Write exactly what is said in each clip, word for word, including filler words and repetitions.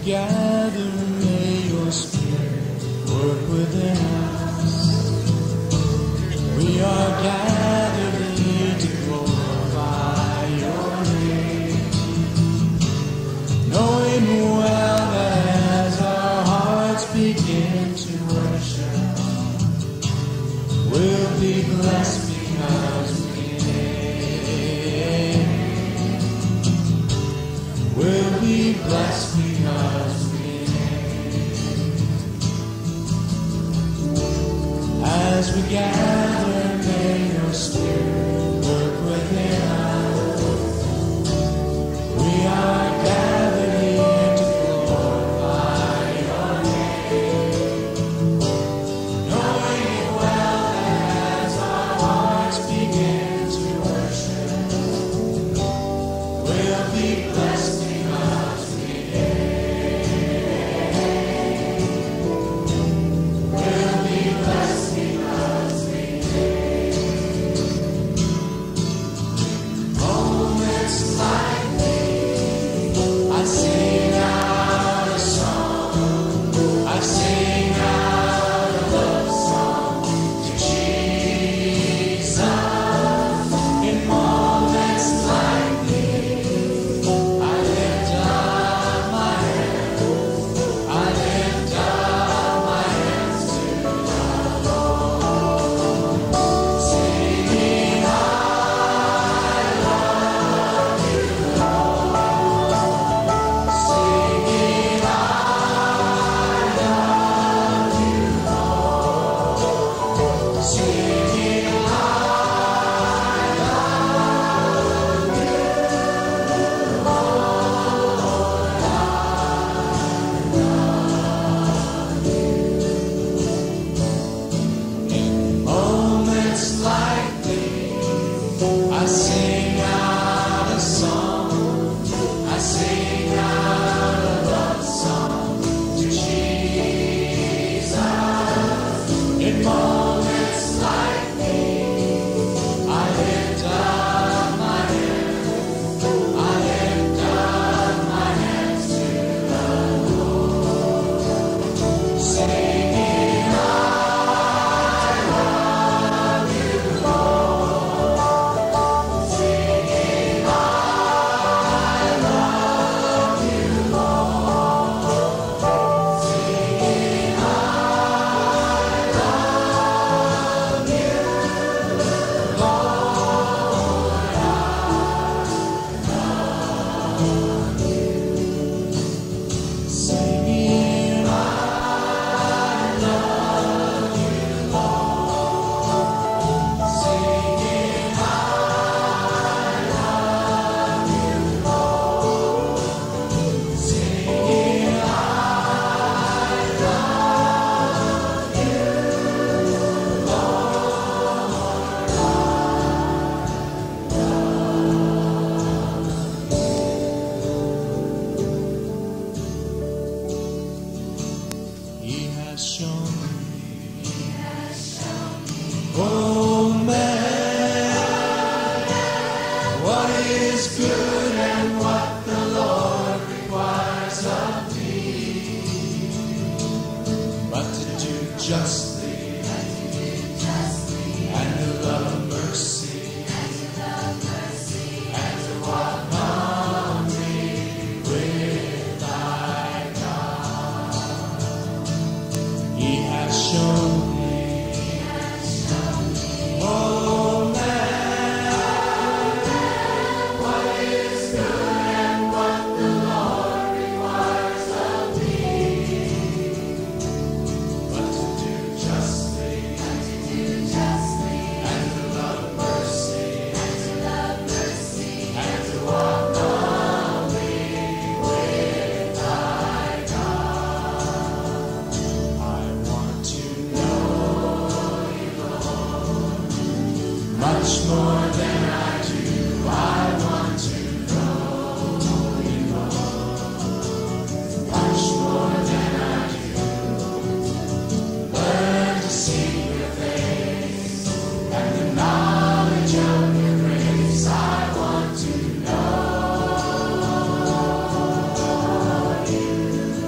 gather, may your Spirit work within us. We are gathered here to glorify your name, knowing well that as our hearts begin to worship, we'll be blessed because we name. We'll be blessed because we name. As we gather, may your Spirit work within us. We are gathered here to glorify your name, knowing well that as our hearts begin to worship, we'll be blessed because we name. We'll be blessed because we name. Moments like these, I sing out a song. I sing out a love song to Jesus. In moments like these, I lift up my hands. I lift up my hands to the Lord, singing, I love you, Lord. Singing, I love you, Lord. Singing, I love you, In moments like these, I sing out a song. I sing out a love song to Jesus. In moments like these, I lift up my hands. I lift up my hands to the Lord, singing, I love you, Lord. Singing, I love you, Lord. Singing, I love you, Lord. Singing, I love you, Lord. Singing, I love you, Lord. Singing, I love you, He has shown me, oh man, what is good and what the Lord requires of me, but to do justly and to love mercy and to walk humbly with thy God. He has shown me, oh man, what is good and what the Lord requires of me, but to do justly and to love mercy and to walk humbly with thy God. I want to know you, Lord, much more than I do. I want to know you, Lord, much more than I do. Learn to see your face and the knowledge of your grace. I want to know you.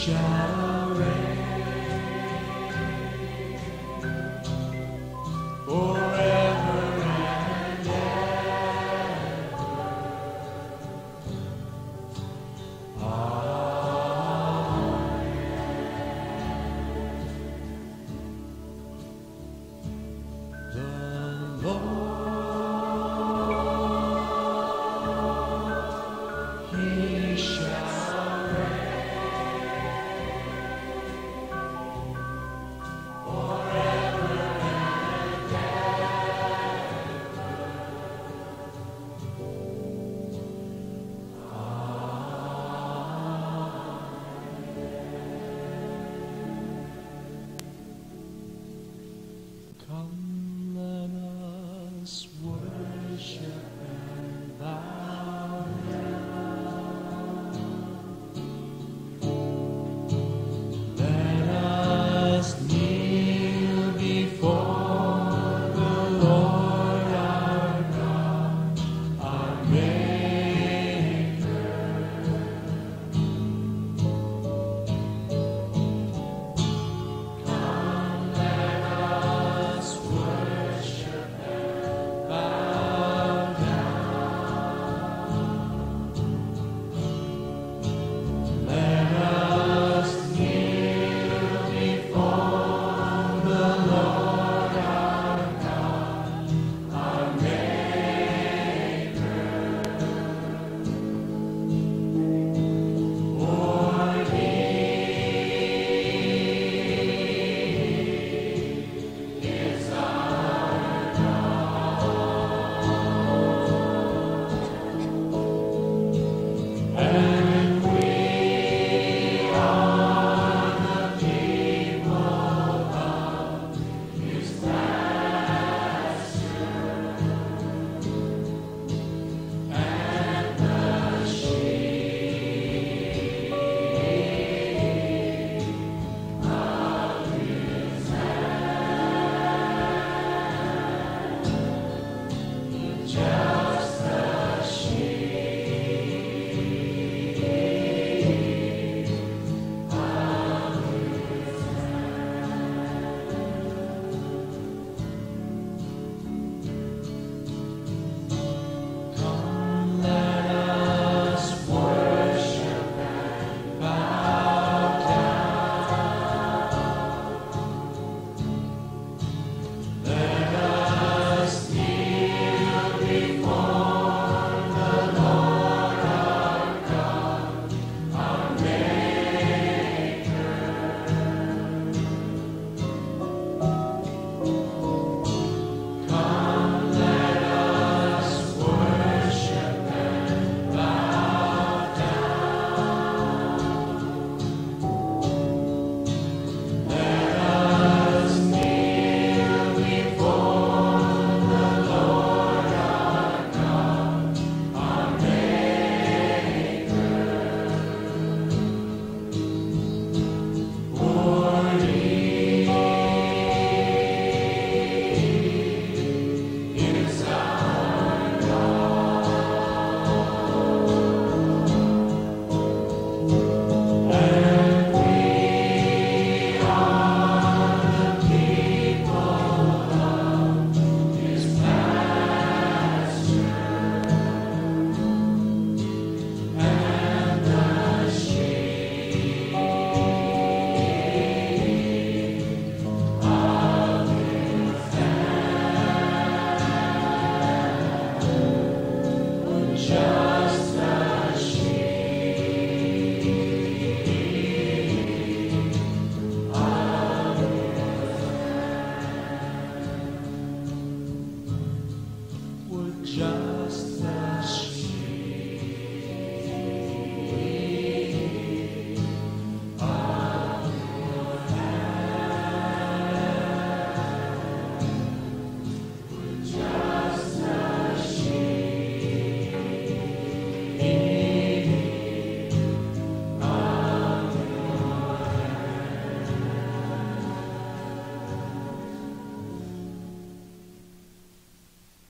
shadow.